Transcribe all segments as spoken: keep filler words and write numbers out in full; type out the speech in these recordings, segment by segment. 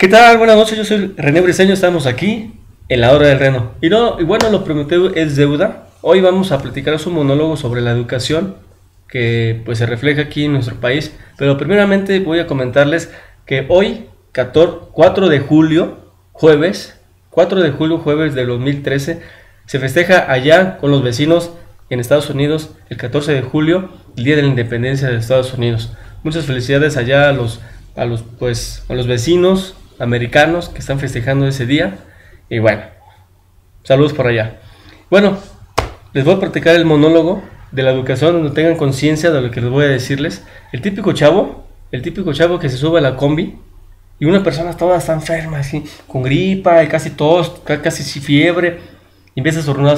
¿Qué tal? Buenas noches, yo soy René Briseño, estamos aquí en la hora del reno. Y, no, y bueno, lo prometido es deuda. Hoy vamos a platicar un monólogo sobre la educación que pues se refleja aquí en nuestro país. Pero primeramente voy a comentarles que hoy, cuatro de julio, jueves, cuatro de julio, jueves del dos mil trece, se festeja allá con los vecinos en Estados Unidos el catorce de julio, el Día de la Independencia de Estados Unidos. Muchas felicidades allá a los, a los, pues, a los vecinos americanos que están festejando ese día. Y bueno, saludos por allá. Bueno, les voy a practicar el monólogo de la educación donde tengan conciencia de lo que les voy a decirles. El típico chavo, el típico chavo que se sube a la combi y una persona toda está enferma, así, con gripa, y casi tos, casi fiebre, y empieza a estornudar,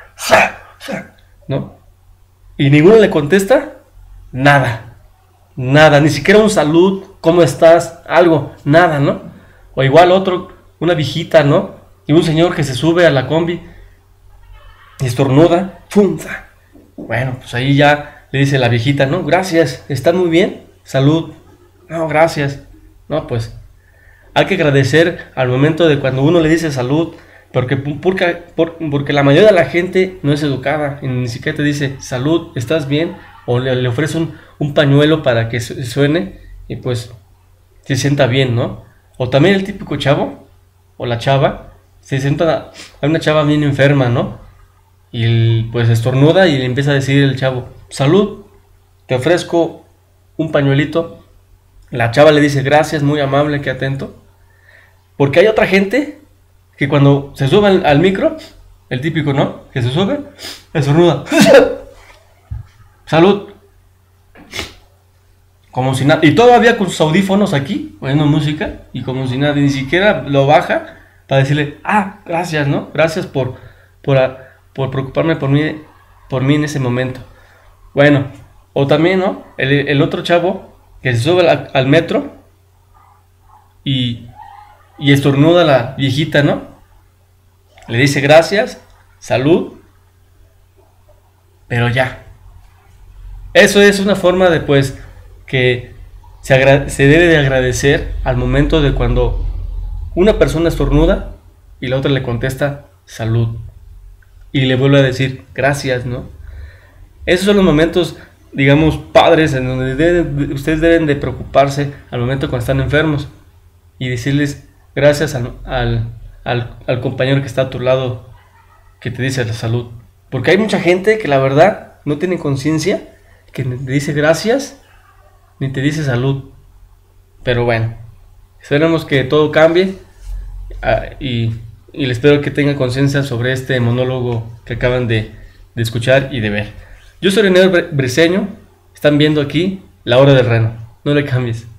¿no? Y ninguno le contesta nada, nada, ni siquiera un salud, ¿cómo estás? Algo, nada, ¿no? O igual otro, una viejita, ¿no? Y un señor que se sube a la combi y estornuda, ¡funza! Bueno, pues ahí ya le dice la viejita, ¿no? Gracias, ¿están muy bien? Salud. No, gracias. No, pues hay que agradecer al momento de cuando uno le dice salud, porque, porque, porque la mayoría de la gente no es educada y ni siquiera te dice salud, ¿estás bien? O le, le ofrece un, un pañuelo para que suene y pues se sienta bien, ¿no? O también el típico chavo o la chava, se sienta, hay una chava bien enferma, ¿no? Y el, pues estornuda y le empieza a decir el chavo, salud, te ofrezco un pañuelito. La chava le dice, gracias, muy amable, qué atento. Porque hay otra gente que cuando se sube al, al micro, el típico, ¿no? Que se sube, estornuda. Salud. Como si nada. Y todavía con sus audífonos aquí, oyendo música, y como si nada, ni siquiera lo baja para decirle, ah, gracias, ¿no? Gracias por, por, por preocuparme por mí, por mí en ese momento. Bueno, o también, ¿no? El, el otro chavo que se sube al, al metro y, y estornuda a la viejita, ¿no? Le dice gracias, salud, pero ya. Eso es una forma de, pues, que se, se debe de agradecer al momento de cuando una persona estornuda y la otra le contesta salud y le vuelve a decir gracias, ¿no? Esos son los momentos, digamos, padres en donde deben, ustedes deben de preocuparse al momento cuando están enfermos y decirles gracias al, al, al, al compañero que está a tu lado que te dice la salud, porque hay mucha gente que la verdad no tiene conciencia, que te dice gracias ni te dice salud. Pero bueno, esperemos que todo cambie, uh, y, y les espero que tengan conciencia sobre este monólogo que acaban de, de escuchar y de ver. Yo soy René Briseño, están viendo aquí La Hora del Reno, no le cambies.